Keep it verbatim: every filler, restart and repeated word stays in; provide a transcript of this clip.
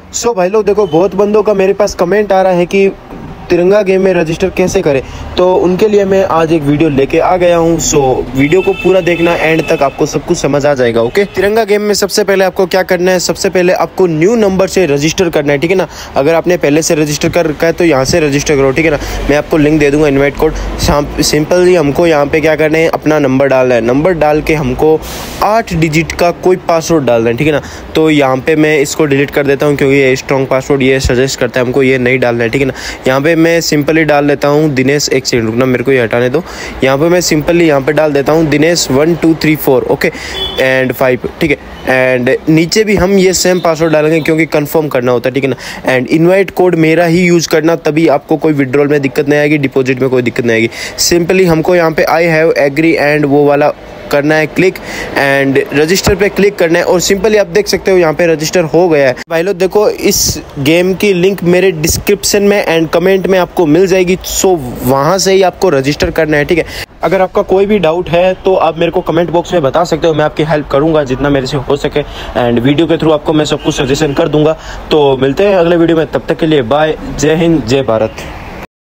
सो so, भाई लोग देखो, बहुत बंदों का मेरे पास कमेंट आ रहा है कि तिरंगा गेम में रजिस्टर कैसे करें, तो उनके लिए मैं आज एक वीडियो लेके आ गया हूं। सो वीडियो को पूरा देखना, एंड तक आपको सब कुछ समझ आ जाएगा। ओके, तिरंगा गेम में सबसे पहले आपको क्या करना है, सबसे पहले आपको न्यू नंबर से रजिस्टर करना है, ठीक है ना। अगर आपने पहले से रजिस्टर कर रखा है तो यहाँ से रजिस्टर करो, ठीक है ना। मैं आपको लिंक दे दूंगा, इन्वाइट कोड। सिंपली हमको यहाँ पे क्या करना है, अपना नंबर डालना है। नंबर डाल के हमको आठ डिजिट का कोई पासवर्ड डालना है, ठीक है ना। तो यहाँ पे मैं इसको डिलीट कर देता हूँ, क्योंकि ये स्ट्रॉन्ग पासवर्ड ये सजेस्ट करता है हमको, ये नहीं डालना है, ठीक है ना। यहाँ पे मैं सिंपली डाल देता हूँ दिनेश, एक सेकंड रुकना, मेरे को ये हटाने दो। यहाँ पे मैं सिंपली यहाँ पे डाल देता हूँ Dinesh one two three four, okay, and five, ठीक है। एंड नीचे भी हम ये सेम पासवर्ड डालेंगे, क्योंकि कंफर्म करना होता है, ठीक है ना। एंड इनवाइट कोड मेरा ही यूज़ करना, तभी आपको कोई विड्रॉल में दिक्कत नहीं आएगी, डिपॉजिट में कोई दिक्कत नहीं आएगी। सिंपली हमको यहाँ पे आई हैव एग्री एंड वो वाला करना है क्लिक, एंड रजिस्टर पे क्लिक करना है, और सिंपली आप देख सकते हो यहाँ पे रजिस्टर हो गया है। भाई लोग देखो, इस गेम की लिंक मेरे डिस्क्रिप्शन में एंड कमेंट में आपको मिल जाएगी, सो वहाँ से ही आपको रजिस्टर करना है, ठीक है। अगर आपका कोई भी डाउट है तो आप मेरे को कमेंट बॉक्स में बता सकते हो, मैं आपकी हेल्प करूँगा जितना मेरे से हो सके, एंड वीडियो के थ्रू आपको मैं सब कुछ सजेशन कर दूंगा। तो मिलते हैं अगले वीडियो में, तब तक के लिए बाय, जय हिंद, जय भारत।